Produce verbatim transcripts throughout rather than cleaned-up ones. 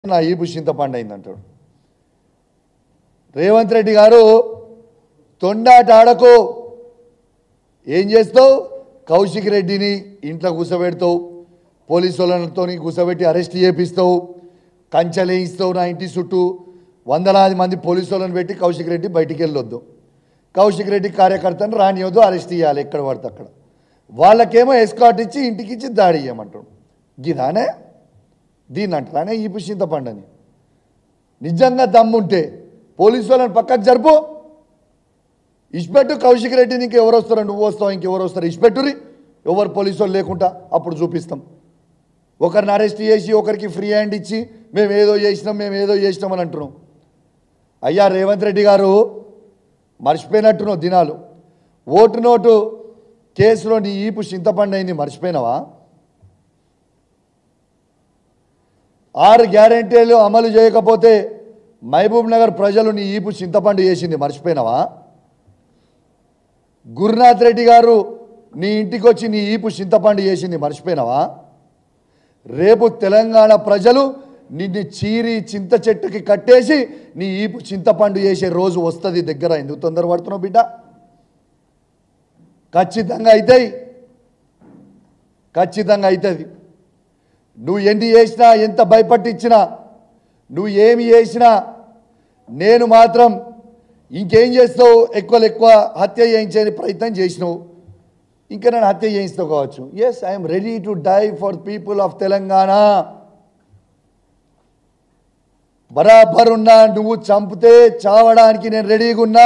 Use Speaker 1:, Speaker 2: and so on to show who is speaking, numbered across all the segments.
Speaker 1: నా ఈపు చింతపండు అయిందంటాడు రేవంత్ రెడ్డి గారు. తొండాట ఆడకు. ఏం చేస్తావు? కౌశిక్ రెడ్డిని ఇంట్లో కూసబెడతావు, పోలీసు వాళ్ళతో కూసబెట్టి అరెస్ట్ చేపిస్తావు, కంచెలేయిస్తావు. నా ఇంటి చుట్టూ వందలాది మంది పోలీసు వాళ్ళని పెట్టి కౌశిక్ రెడ్డి బయటికి వెళ్ళొద్దు, కౌశిక్ రెడ్డి కార్యకర్తను రానివద్దు, అరెస్ట్ చేయాలి ఎక్కడ పడితే అక్కడ. వాళ్ళకేమో ఎస్కాట్ ఇచ్చి ఇంటికి ఇచ్చి దాడి చేయమంటాడు. గిదానే దీన్ని అంటారానే ఈ చింతపండు అని. నిజంగా దమ్ముంటే పోలీసు వాళ్ళని పక్కకు జరుపు, ఇష్పెట్టు. కౌశిక్ రెడ్డి నీకు ఎవరు వస్తారు? నువ్వు వస్తావు, ఇంకెవరు వస్తారు? ఇష్పెట్టురి. ఎవరు పోలీసు వాళ్ళు లేకుండా అప్పుడు చూపిస్తాం. ఒకరిని అరెస్ట్ చేసి ఒకరికి ఫ్రీ హ్యాండ్ ఇచ్చి మేము ఏదో చేసినాం మేము ఏదో చేసినాం అని అంటున్నాం. అయ్యా రేవంత్ రెడ్డి గారు, మర్చిపోయినట్టున్నావు దినాలు. ఓటు నోటు కేసులో నీ ఈపు చింతపండు అయింది, మర్చిపోయినావా? ఆరు గ్యారెంటీలు అమలు చేయకపోతే మహబూబ్ నగర్ ప్రజలు నీ ఈపు చింతపండు చేసింది, మర్చిపోయినావా? గురునాథ్ రెడ్డి గారు నీ ఇంటికి వచ్చి నీ ఈపు చింతపండు చేసింది, మర్చిపోయినావా? రేపు తెలంగాణ ప్రజలు నిన్ను చీరి చింత చెట్టుకి కట్టేసి నీ ఈపు చింతపండు చేసే రోజు వస్తుంది దగ్గర. ఎందుకు తొందరపడుతున్నావు బిడ్డ? ఖచ్చితంగా అవుతాయి, ఖచ్చితంగా అవుతుంది. నువ్వు ఎన్ని చేసినా, ఎంత భయపట్టించినా, నువ్వు ఏమి చేసినా, నేను మాత్రం ఇంకేం చేస్తావు? ఎక్కువ ఎక్కువ హత్య చేయించే ప్రయత్నం చేసినావు, ఇంకా నేను హత్య చేయిస్తావు కావచ్చు. Yes, I'm ready to die for people of Telangana. బరాబర్ ఉన్నా. నువ్వు చంపితే చావడానికి నేను రెడీగా ఉన్నా.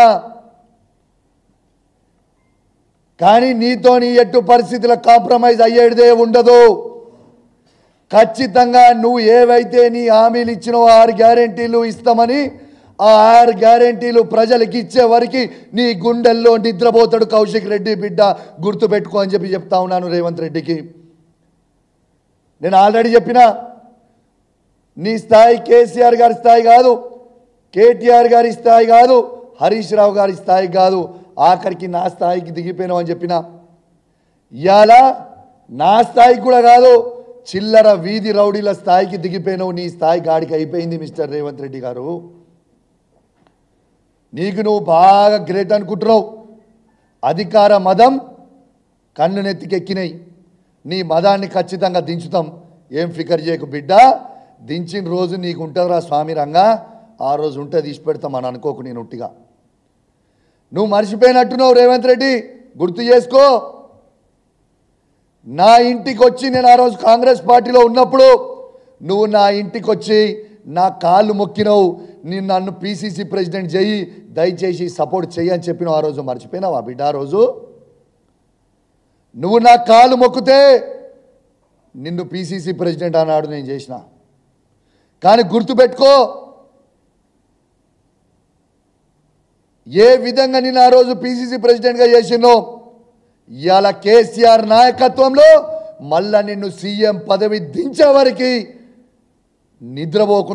Speaker 1: కానీ నీతో నీ ఎట్టు పరిస్థితుల కాంప్రమైజ్ అయ్యేదే ఉండదు. ఖచ్చితంగా నువ్వు ఏవైతే నీ హామీలు ఇచ్చినావో ఆరు గ్యారెంటీలు ఇస్తామని, ఆ ఆరు గ్యారెంటీలు ప్రజలకు ఇచ్చే వరకు నీ గుండెల్లో నిద్రపోతాడు కౌశిక్ రెడ్డి బిడ్డ, గుర్తుపెట్టుకో అని చెప్పి చెప్తా ఉన్నాను రేవంత్ రెడ్డికి. నేను ఆల్రెడీ చెప్పిన, నీ స్థాయి కేసీఆర్ గారి స్థాయి కాదు, కేటీఆర్ గారి స్థాయి కాదు, హరీష్ రావు గారి స్థాయి కాదు, ఆఖరికి నా స్థాయికి దిగిపోయినావు అని చెప్పిన. ఇవాళ నా స్థాయికి కూడా కాదు, చిల్లర వీధి రౌడీల స్థాయికి దిగిపోయినావు. నీ స్థాయి గాడికి అయిపోయింది మిస్టర్ రేవంత్ రెడ్డి గారు. నీకు నువ్వు బాగా గ్రేట్ అనుకుంటున్నావు. అధికార మదం కన్ను నెత్తికెక్కినాయి. నీ మదాన్ని ఖచ్చితంగా దించుతాం, ఏం ఫికర్ చేయకు బిడ్డ. దించిన రోజు నీకు ఉంటుందిరా స్వామి రంగా, ఆ రోజు ఉంటుంది, ఇచ్చి పెడతాం అని అనుకోకు. నేను ఉట్టిగా నువ్వు మర్చిపోయినట్టున్నావు రేవంత్ రెడ్డి, గుర్తు చేసుకో. నా ఇంటికి వచ్చి, నేను ఆ రోజు కాంగ్రెస్ పార్టీలో ఉన్నప్పుడు నువ్వు నా ఇంటికి వచ్చి నా కాళ్ళు మొక్కినావు. నేను నన్ను పీసీసీ ప్రెసిడెంట్ చెయ్యి, దయచేసి సపోర్ట్ చెయ్యి అని చెప్పినావు. ఆ రోజు మర్చిపోయినావా బిడ్డ? ఆ రోజు నువ్వు నా కాళ్ళు మొక్కితే నిన్ను పీసీసీ ప్రెసిడెంట్ అన్నాడు, నేను చేసిన. కానీ గుర్తుపెట్టుకో, ఏ విధంగా నేను ఆ రోజు పీసీసీ ప్రెసిడెంట్గా చేసినో, ఇవాళ కేసీఆర్ నాయకత్వంలో మళ్ళా నిన్ను సీఎం పదవి దించే వరకు నిద్రపోకుండా